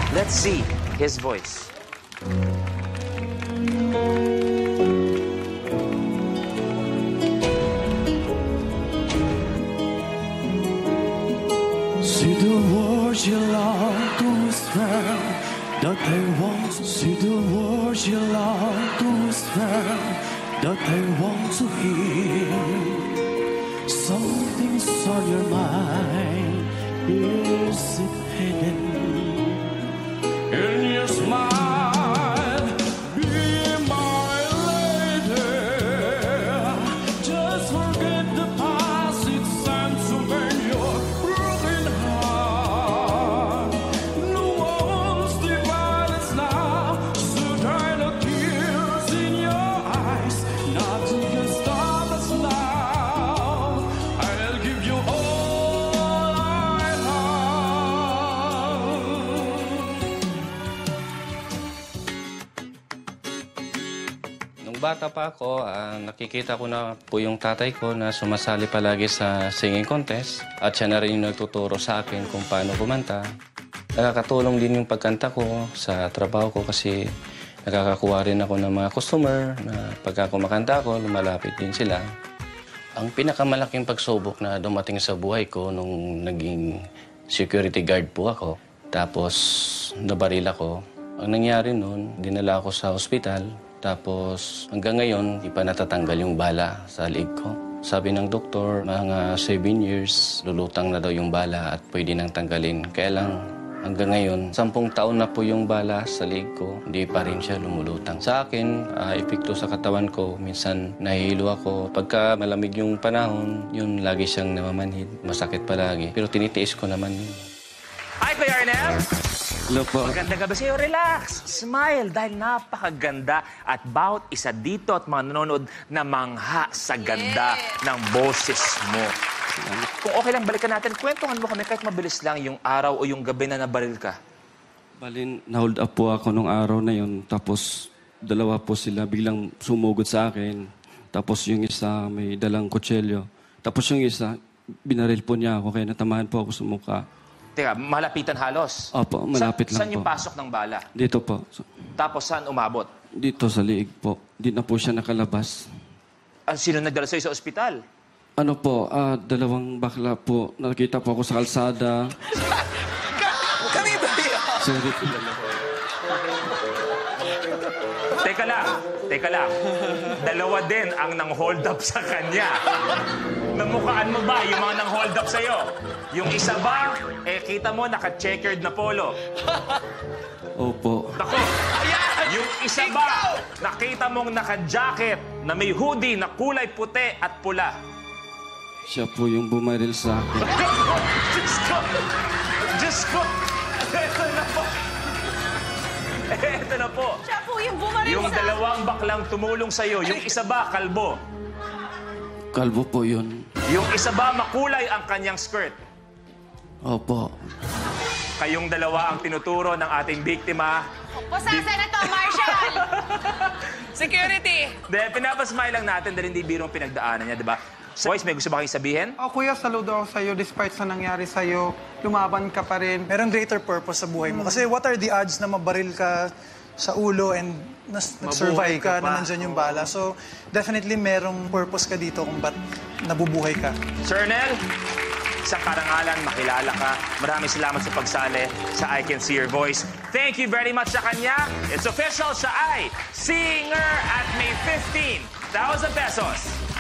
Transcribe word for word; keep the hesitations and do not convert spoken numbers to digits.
Let's see his voice. See the words you love to whisper that I want to see the words you love to whisper that I want to hear. Something's on your mind, is it hidden in your smile? Be my lady. Just forget the past, it's time to mend your broken heart. No one's divided us now, so dry the tears in your eyes. Nothing can stop us now. I'll give you all I have. Nung bata pa ako, ah, nakikita ko na po yung tatay ko na sumasali palagi sa singing contest. At siya na rin yung nagtuturo sa akin kung paano kumanta. Nakakatulong din yung pagkanta ko sa trabaho ko kasi nakakakuha rin ako ng mga customer na pagka kumakanta ako, lumalapit din sila. Ang pinakamalaking pagsubok na dumating sa buhay ko nung naging security guard po ako. Tapos nabaril ako. Ang nangyari nun, dinala ako sa ospital. Tapos hanggang ngayon, di pa natatanggal yung bala sa liig ko. Sabi ng doktor, mga seven years, lulutang na daw yung bala at pwede nang tanggalin. Kaya lang, hanggang ngayon, sampung taon na po yung bala sa liig ko, hindi pa rin siya lumulutang. Sa akin, uh, epekto sa katawan ko, minsan nahihilo ako. Pagka malamig yung panahon, yun lagi siyang namamanhid. Masakit palagi. Pero tinitiis ko naman yun. Hi, Kuya Arnel! Hello po. Magandang gabi sa'yo. Relax. Smile dahil napakaganda at bawat isa dito at mga nanonood na mangha sa ganda Yeah. ng boses mo. Kung okay lang, balikan natin. Kwentuhan mo kami kahit mabilis lang yung araw o yung gabi na nabaril ka. Balin, na-hold up po ako nung araw na yun. Tapos, dalawa po sila biglang sumugod sa akin. Tapos yung isa may dalang kutselyo. Tapos yung isa, binaril po niya ako kaya natamahan po ako sa mukha. Teka, malapitan halos. Opo, malapit Sa, lang saan yung po. pasok ng bala? Dito po. So, Tapos saan umabot? dito sa liig po. Di na po siya nakalabas. Ah, sino nagdala sa'yo sa ospital? Ano po, ah, dalawang bakla po. Nakita po ako sa kalsada. Kami ba yun? Sorry. Teka lang, teka lang. Dalawa din ang nang-hold up sa kanya. Namukhaan mo ba yung mga nang-hold up sa'yo? Yung isa ba, eh kita mo naka-checkered na polo. Opo. Nako, yung isa ba, nakita mong naka-jacket na may hoodie na kulay puti at pula? Siya po yung bumaril sa akin. Diyos ko! Diyos ko! Eto na po. Eto na po. Siya po yung bumaril Yung sa... dalawang baklang tumulong sa'yo, yung isa ba, kalbo? Kalbo po yun. Yung isa ba, makulay ang kanyang skirt? Opo. Kayong dalawa ang tinuturo ng ating biktima. Pusasa na to, Marshall! Security! De, pinapasmile lang natin dahil hindi birong pinagdaanan niya, di ba? Boys, may gusto ba kayong sabihin? Oh, kuya, saludo ako sa'yo. Despite sa nangyari sa'yo, lumaban ka pa rin. Merong greater purpose sa buhay mo. Kasi what are the odds na mabaril ka sa ulo and nas- nag-survive ka ka, pa. na nandyan yung bala. So, definitely merong purpose ka dito kung ba't nabubuhay ka. Sir Nel, isang karangalan, makilala ka. Maraming salamat sa pagsali sa I Can See Your Voice. Thank you very much sa kanya. It's official, siya ay SEE-nger at may fifteen thousand pesos.